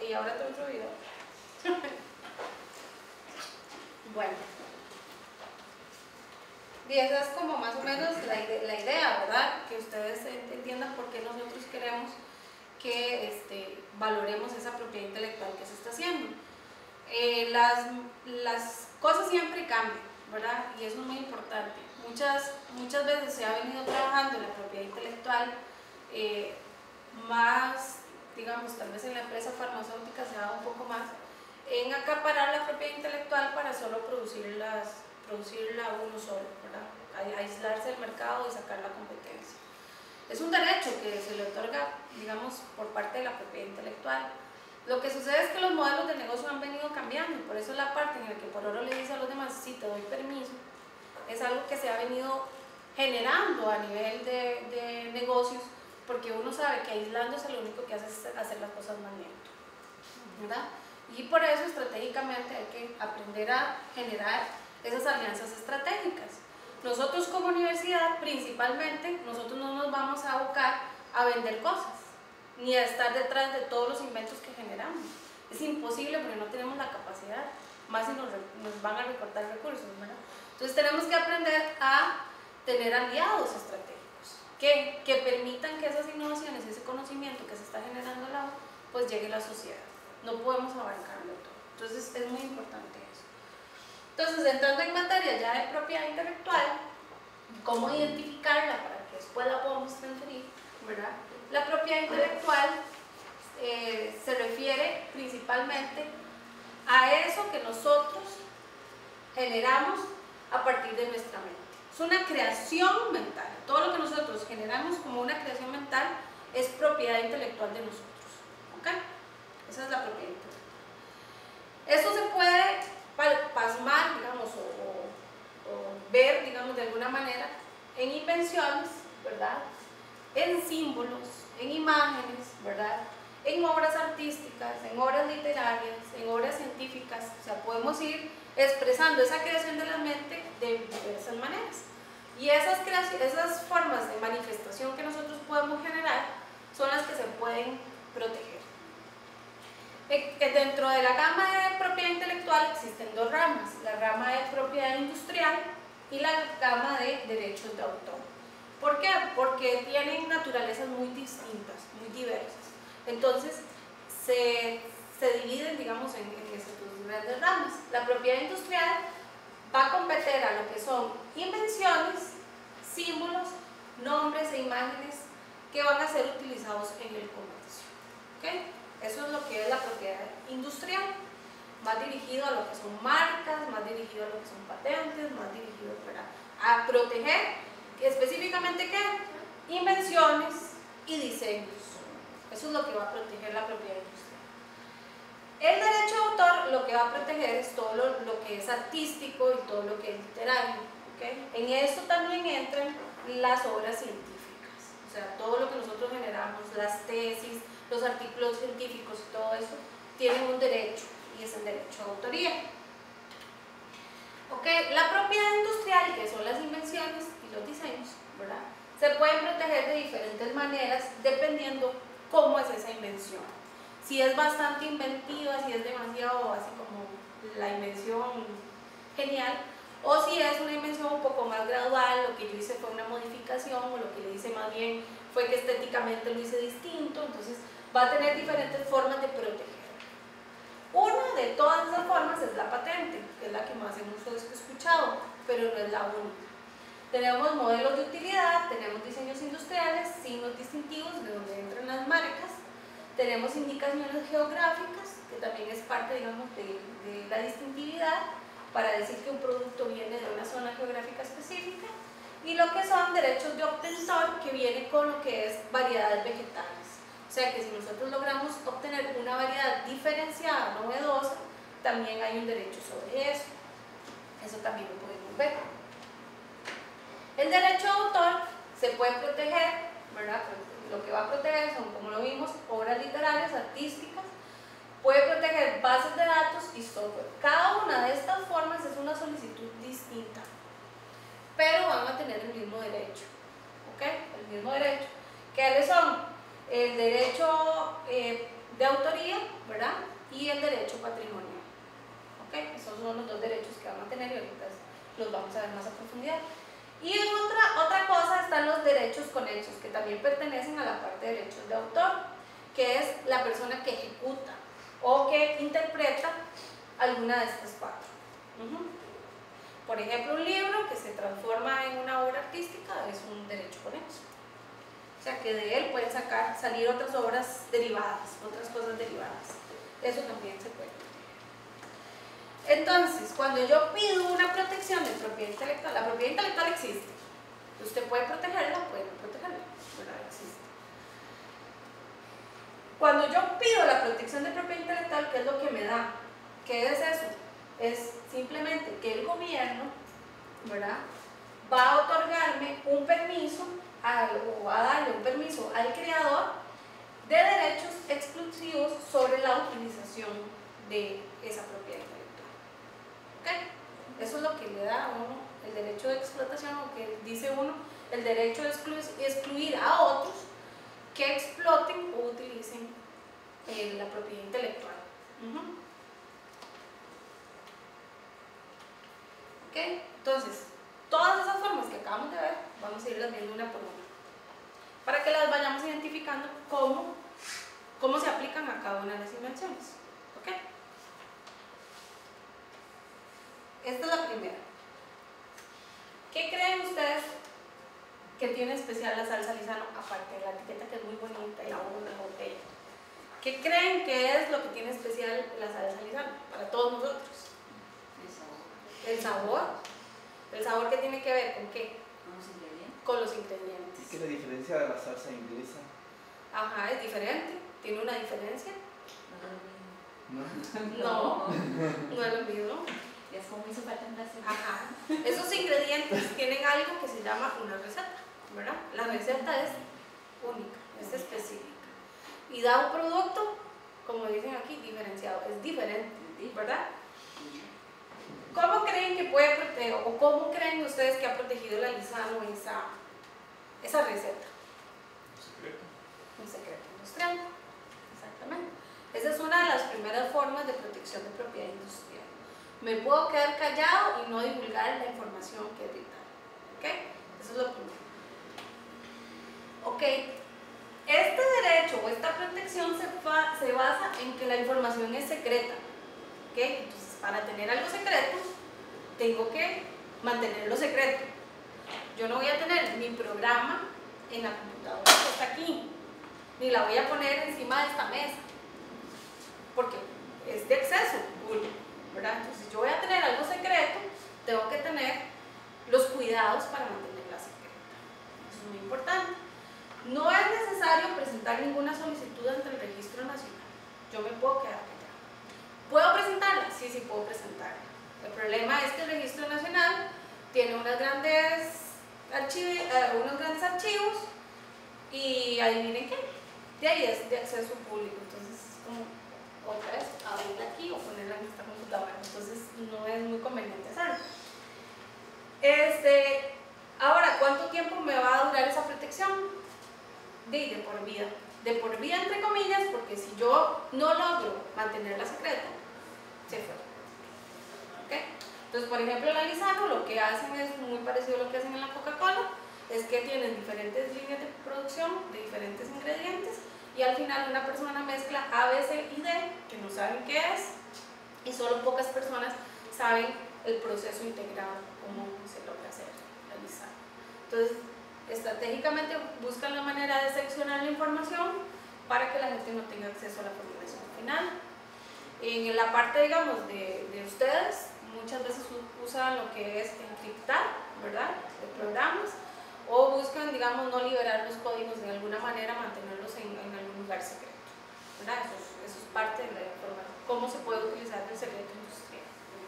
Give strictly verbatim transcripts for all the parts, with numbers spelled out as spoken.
y ahora tengo otro video. Bueno, y esa es como más o menos la, ide la idea, ¿verdad? Que ustedes entiendan por qué nosotros queremos que este, valoremos esa propiedad intelectual que se está haciendo. Eh, las, las cosas siempre cambian, ¿verdad? Y eso es muy importante. Muchas, muchas veces se ha venido trabajando en la propiedad intelectual eh, más, digamos, tal vez en la empresa farmacéutica se ha dado un poco más en acaparar la propiedad intelectual para solo producirlas, producirla uno solo, ¿verdad? Aislarse del mercado y sacar la competencia. Es un derecho que se le otorga, digamos, por parte de la propiedad intelectual. Lo que sucede es que los modelos de negocio han venido cambiando, y por eso la parte en la que por oro le dice a los demás, sí, te doy permiso, es algo que se ha venido generando a nivel de, de negocios, porque uno sabe que aislándose lo único que hace es hacer las cosas más lento, ¿verdad? Y por eso estratégicamente hay que aprender a generar esas alianzas estratégicas. Nosotros como universidad, principalmente, nosotros no nos vamos a abocar a vender cosas, ni a estar detrás de todos los inventos que generamos. Es imposible porque no tenemos la capacidad, más si nos, nos van a recortar recursos, ¿verdad? Entonces tenemos que aprender a tener aliados estratégicos que, que permitan que esas innovaciones, ese conocimiento que se está generando al lado, pues llegue a la sociedad. No podemos abarcarlo todo. Entonces es muy importante eso. Entonces, entrando en materia ya de propiedad intelectual, cómo identificarla para que después la podamos transferir, ¿verdad? La propiedad intelectual eh, se refiere principalmente a eso que nosotros generamos a partir de nuestra mente. Es una creación mental. Todo lo que nosotros generamos como una creación mental es propiedad intelectual de nosotros. ¿Ok? Esa es la propiedad intelectual. Eso se puede pasmar, digamos, o, o, o ver, digamos, de alguna manera en invenciones, ¿verdad? En símbolos, en imágenes, ¿verdad? En obras artísticas, en obras literarias, en obras científicas. O sea, podemos ir expresando esa creación de la mente de diversas maneras. Y esas, esas formas de manifestación que nosotros podemos generar son las que se pueden proteger. Dentro de la gama de propiedad intelectual existen dos ramas, la rama de propiedad industrial y la gama de derechos de autor. ¿Por qué? Porque tienen naturalezas muy distintas, muy diversas. Entonces, se, se dividen, digamos, en, en esas dos grandes ramas. La propiedad industrial va a competir a lo que son invenciones, símbolos, nombres e imágenes que van a ser utilizados en el comercio. ¿Okay? Eso es lo que es la propiedad industrial, más dirigido a lo que son marcas, más dirigido a lo que son patentes, más dirigido para, a proteger específicamente ¿qué? Invenciones y diseños. Eso es lo que va a proteger la propiedad industrial. El derecho de autor lo que va a proteger es todo lo, lo que es artístico y todo lo que es literario. ¿Okay? En eso también entran las obras científicas, o sea, todo lo que nosotros generamos, las tesis, los artículos científicos y todo eso, tienen un derecho, y es el derecho de autoría. Okay. La propiedad industrial, que son las invenciones y los diseños, ¿verdad? Se pueden proteger de diferentes maneras dependiendo cómo es esa invención. Si es bastante inventiva, si es demasiado así como la invención genial, o si es una invención un poco más gradual, lo que yo hice fue una modificación, o lo que le hice más bien fue que estéticamente lo hice distinto, entonces va a tener diferentes formas de proteger. Una de todas esas formas es la patente, que es la que más hemos escuchado, pero no es la única. Tenemos modelos de utilidad, tenemos diseños industriales, signos distintivos de donde entran las marcas, tenemos indicaciones geográficas, que también es parte, digamos, de, de la distintividad, para decir que un producto viene de una zona geográfica específica, y lo que son derechos de obtentor, que viene con lo que es variedades vegetales. O sea que si nosotros logramos obtener una variedad diferenciada, novedosa, también hay un derecho sobre eso. Eso también lo podemos ver. El derecho de autor se puede proteger, ¿verdad? Lo que va a proteger son, como lo vimos, obras literarias, artísticas, puede proteger bases de datos y software. Cada una de estas formas es una solicitud distinta, pero van a tener el mismo derecho, ¿ok? El mismo derecho. ¿Qué son? El derecho eh, de autoría, ¿verdad? Y el derecho patrimonial. ¿Ok? Esos son los dos derechos que van a tener y ahorita los vamos a ver más a profundidad. Y en otra, otra cosa están los derechos conexos, que también pertenecen a la parte de derechos de autor, que es la persona que ejecuta o que interpreta alguna de estas cuatro. Uh-huh. Por ejemplo, un libro que se transforma en una obra artística es un derecho conexo. O sea que de él pueden sacar, salir otras obras derivadas, otras cosas derivadas. Eso también se puede. Entonces, cuando yo pido una protección de propiedad intelectual, la propiedad intelectual existe. Usted puede protegerla, puede no protegerla, ¿verdad? Existe. Cuando yo pido la protección de propiedad intelectual, ¿qué es lo que me da? ¿Qué es eso? Es simplemente que el gobierno, ¿verdad?, va a otorgarme un permiso al, o va a darle un permiso al creador de derechos exclusivos sobre la utilización de esa propiedad intelectual. ¿Ok? Eso es lo que le da a uno el derecho de explotación, o que dice uno el derecho de exclu excluir a otros que exploten o utilicen eh, la propiedad intelectual. Uh-huh. ¿Ok? Entonces, todas esas formas que acabamos de ver, vamos a irlas viendo una por una, para que las vayamos identificando cómo, cómo se aplican a cada una de las invenciones. ¿Ok? Esta es la primera. ¿Qué creen ustedes que tiene especial la salsa Lizano, aparte de la etiqueta que es muy bonita y la botella? ¿Qué creen que es lo que tiene especial la salsa Lizano para todos nosotros? El sabor. ¿El sabor qué tiene que ver con qué? Con los ingredientes. Con los ingredientes. ¿Y qué es la diferencia de la salsa inglesa? Ajá, es diferente. ¿Tiene una diferencia? No es lo mismo. No, no es lo mismo. Es como hizo falta en Brasil. Ajá. Esos ingredientes tienen algo que se llama una receta, ¿verdad? La receta es única, es específica. Y da un producto, como dicen aquí, diferenciado. Es diferente, ¿verdad? ¿Cómo creen que puede proteger, o cómo creen ustedes que ha protegido la Lizano esa, esa receta? Un secreto. Un secreto industrial. Exactamente. Esa es una de las primeras formas de protección de propiedad industrial. Me puedo quedar callado y no divulgar la información que es vital. ¿Ok? Eso es lo primero. Ok. Este derecho o esta protección se, se basa en que la información es secreta. ¿Ok? Entonces, para tener algo secreto, tengo que mantenerlo secreto. Yo no voy a tener mi programa en la computadora que está aquí, ni la voy a poner encima de esta mesa, porque es de acceso público, ¿verdad? Entonces, yo voy a tener algo secreto, tengo que tener los cuidados para mantenerla secreta. Eso es muy importante. No es necesario presentar ninguna solicitud ante el Registro Nacional. Yo me puedo quedar callada. ¿Puedo presentarla? Sí, sí puedo presentarla. El problema es que el Registro Nacional tiene unas grandes archiv eh, unos grandes archivos y adivinen qué, de ahí es de acceso público. Entonces es como otra vez abrirla aquí o ponerla en esta computadora. Entonces no es muy conveniente hacerlo. Este, ahora, ¿cuánto tiempo me va a durar esa protección? De, de por vida. De por vida entre comillas, porque si yo no logro mantenerla secreta, se fue. ¿Okay? Entonces, por ejemplo, la Lizano lo que hacen es muy parecido a lo que hacen en la Coca-Cola, es que tienen diferentes líneas de producción de diferentes ingredientes y al final una persona mezcla A, B, C y D, que no saben qué es, y solo pocas personas saben el proceso integrado, cómo se logra hacer la Lizano. Entonces, estratégicamente buscan la manera de seccionar la información para que la gente no tenga acceso a la formulación final. En la parte, digamos, de, de ustedes, muchas veces usan lo que es encriptar, ¿verdad?, de programas, o buscan, digamos, no liberar los códigos de alguna manera, mantenerlos en, en algún lugar secreto, ¿verdad? Eso es, eso es parte de la información, cómo se puede utilizar el secreto industrial.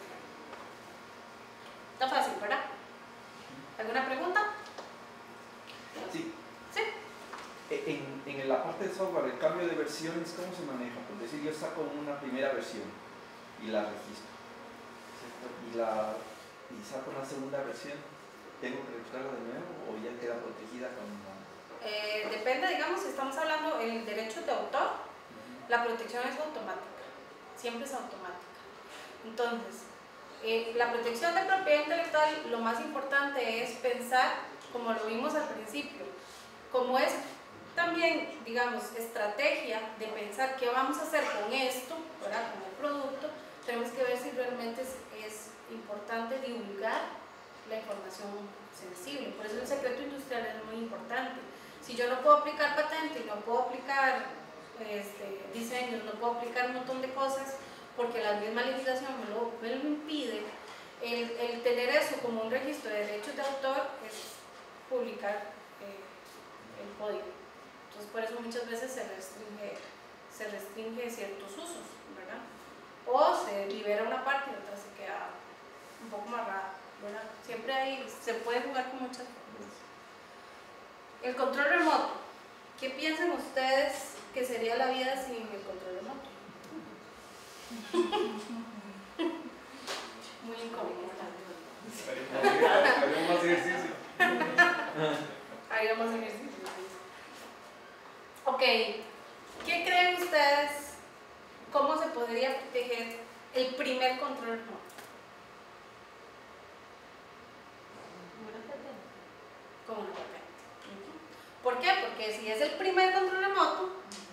Está fácil, ¿verdad? ¿Alguna pregunta? Sí. ¿Sí? En, en la parte de software, el cambio de versiones, ¿cómo se maneja? Por decir, yo saco una primera versión y la registro, ¿cierto? Y, la, y saco una segunda versión, ¿tengo que registrarla de nuevo o ya queda protegida con la... Eh, depende, digamos, si estamos hablando del derecho de autor, la protección es automática, siempre es automática. Entonces, eh, la protección de propiedad intelectual, lo más importante es pensar, como lo vimos al principio, como es también, digamos, estrategia de pensar qué vamos a hacer con esto, ¿verdad? Con el producto, tenemos que ver si realmente es, es importante divulgar la información sensible. Por eso el secreto industrial es muy importante. Si yo no puedo aplicar patente, no puedo aplicar este, diseños, no puedo aplicar un montón de cosas, porque la misma legislación me lo, me lo impide, el, el tener eso como un registro de derechos de autor es publicar eh, el código. Entonces por eso muchas veces se restringe, se restringe ciertos usos, ¿verdad? O se libera una parte y otra se queda un poco amarrada, ¿verdad? Siempre hay, se puede jugar con muchas cosas. El control remoto. ¿Qué piensan ustedes que sería la vida sin el control remoto? Muy incómodo. Haríamos más ejercicio. Haríamos ejercicio. Ok, ¿qué creen ustedes? ¿Cómo se podría proteger el primer control remoto? Con una patente. ¿Por qué? Porque si es el primer control remoto,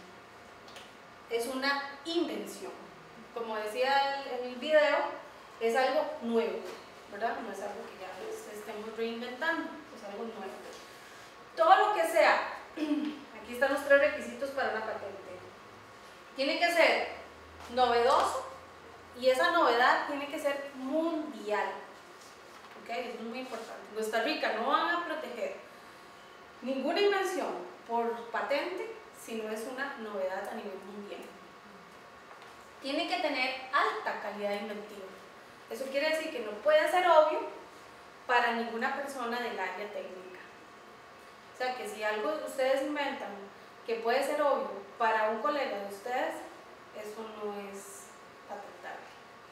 es una invención. Como decía el, el video, es algo nuevo, ¿verdad? No es algo que ya estemos reinventando, es algo nuevo. Todo lo que sea, aquí están los tres requisitos para una patente. Tiene que ser novedoso y esa novedad tiene que ser mundial. ¿Ok? Eso es muy importante. En Costa Rica no van a proteger ninguna invención por patente si no es una novedad a nivel mundial. Tiene que tener alta calidad inventiva. Eso quiere decir que no puede ser obvio para ninguna persona del área técnica. O sea que si algo ustedes inventan que puede ser obvio para un colega de ustedes, eso no es patentable.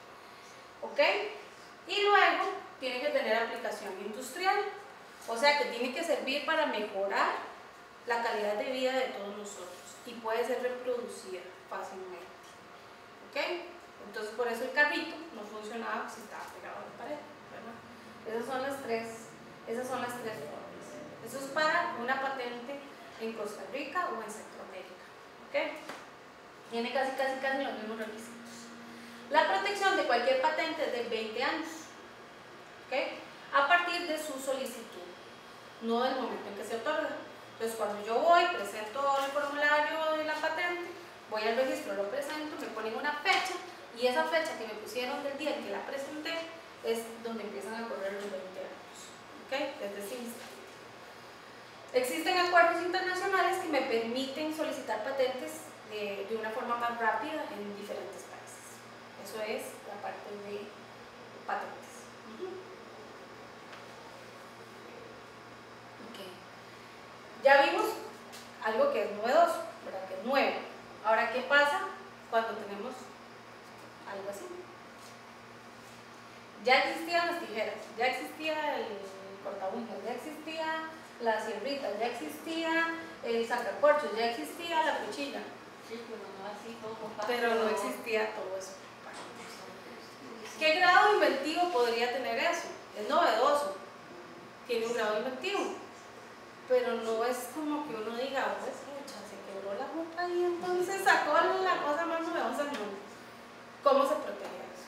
¿Ok? Y luego tiene que tener aplicación industrial. O sea que tiene que servir para mejorar la calidad de vida de todos nosotros y puede ser reproducida fácilmente. ¿Ok? Entonces por eso el carrito no funcionaba si estaba pegado a la pared, ¿verdad? Esas son las tres, esas son las tres formas. Eso es para una patente en Costa Rica o en Centroamérica. ¿Ok? Tiene casi casi casi los mismos requisitos. La protección de cualquier patente es de veinte años. ¿Ok? A partir de su solicitud, no del momento en que se otorga. Entonces cuando yo voy, presento el formulario de la patente, voy al registro, lo presento, me ponen una fecha y esa fecha que me pusieron del día en que la presenté es donde empiezan a correr los veinte años. ¿Ok? Desde ese instante. Existen acuerdos internacionales que me permiten solicitar patentes de, de una forma más rápida en diferentes países. Eso es la parte de patentes. Ya vimos algo que es novedoso, ¿verdad? Que es nuevo. Ahora, ¿qué pasa cuando tenemos algo así? Ya existían las tijeras, ya existía el cortaúñas, ya existía la sierrita, ya existía el sacacorchos, ya existía la cuchilla. Sí, pero no así todo compacto. Pero no existía todo eso. ¿Qué grado inventivo podría tener eso? Es novedoso, tiene un grado inventivo. Pero no es como que uno diga, pues, mucha, se quebró la junta y entonces sacó la cosa más novedosa. No. ¿Cómo se protege eso?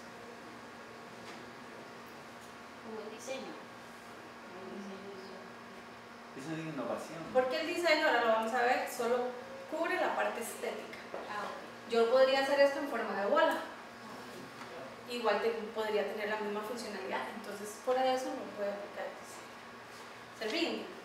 Como el diseño. Es una innovación. Porque el diseño, ahora lo vamos a ver, solo cubre la parte estética. Ah, ok. Yo podría hacer esto en forma de bola. Igual te, podría tener la misma funcionalidad. Entonces, por eso no puede aplicar el diseño. ¿Se ríen?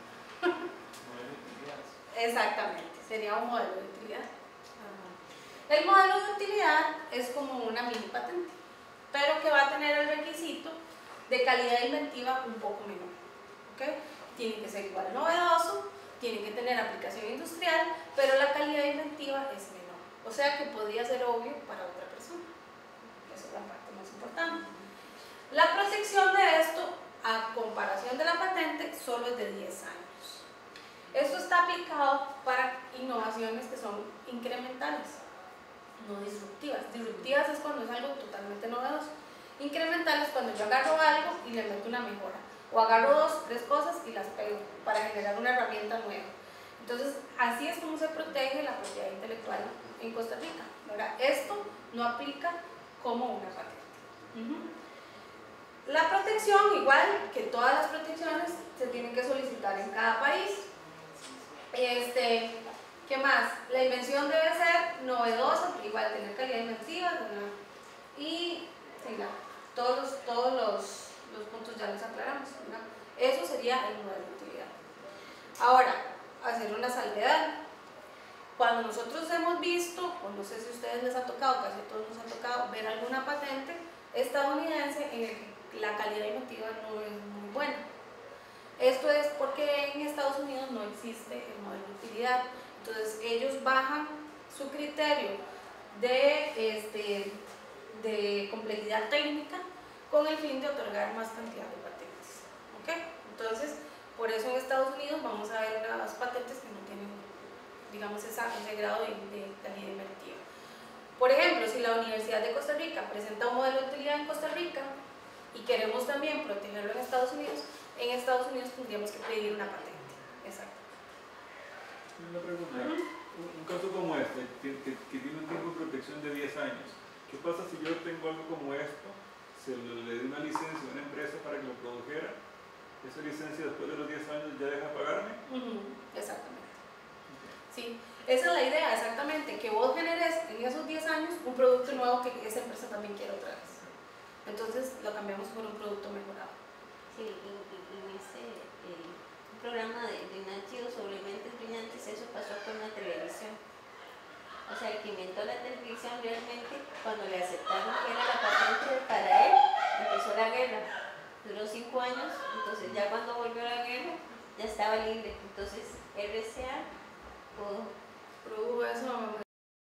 Exactamente, sería un modelo de utilidad. Ajá. El modelo de utilidad es como una mini patente, pero que va a tener el requisito de calidad inventiva un poco menor. ¿Okay? Tiene que ser igual novedoso, tiene que tener aplicación industrial, pero la calidad inventiva es menor. O sea que podría ser obvio para otra persona. Esa es la parte más importante. La protección de esto, a comparación de la patente, solo es de diez años. Esto está aplicado para innovaciones que son incrementales. no disruptivas. Disruptivas es cuando es algo totalmente novedoso. Incrementales es cuando yo agarro algo y le meto una mejora. O agarro dos, tres cosas y las pego para generar una herramienta nueva. Entonces, así es como se protege la propiedad intelectual en Costa Rica, ¿verdad? Esto no aplica como una patente. Uh-huh. La protección, igual que todas las protecciones, se tienen que solicitar en cada país. Este, ¿qué más? La invención debe ser novedosa, igual tener calidad inventiva, ¿verdad? Y sí, la, todos, los, todos los, los puntos ya los aclaramos, ¿verdad? Eso sería el modelo de utilidad. Ahora, hacer una salvedad. Cuando nosotros hemos visto, o no sé si a ustedes les ha tocado, casi a todos nos ha tocado ver alguna patente estadounidense en el que la calidad inventiva no es muy buena. Esto es porque en Estados Unidos no existe el modelo de utilidad. Entonces ellos bajan su criterio de, este, de complejidad técnica con el fin de otorgar más cantidad de patentes. ¿Okay? Entonces, por eso en Estados Unidos vamos a ver unas patentes que no tienen, digamos, esa, ese grado de, de calidad inventiva. Por ejemplo, si la Universidad de Costa Rica presenta un modelo de utilidad en Costa Rica y queremos también protegerlo en Estados Unidos, en Estados Unidos tendríamos que pedir una patente. Exacto. Una pregunta. Uh-huh. un, un caso como este, que, que, que tiene un tiempo de protección de diez años, ¿qué pasa si yo tengo algo como esto, se le, le doy una licencia a una empresa para que lo produjera? ¿Esa licencia después de los diez años ya deja pagarme? Uh-huh. Exactamente. Sí, esa es la idea, exactamente, que vos generes en esos diez años un producto nuevo que esa empresa también quiere otra vez. Entonces lo cambiamos por un producto mejorado. Sí, y, y, y en ese eh, programa de, de Nat Geo sobre mentes brillantes, eso pasó con la televisión. O sea, el que inventó la televisión realmente, cuando le aceptaron que era la patente para él, empezó la guerra. Duró cinco años, entonces ya cuando volvió la guerra, ya estaba libre. Entonces R C A pudo